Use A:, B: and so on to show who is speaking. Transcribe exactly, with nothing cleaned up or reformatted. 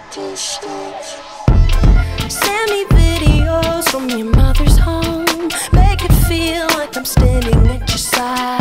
A: Send me videos from your mother's home. Make it feel like I'm standing at your side.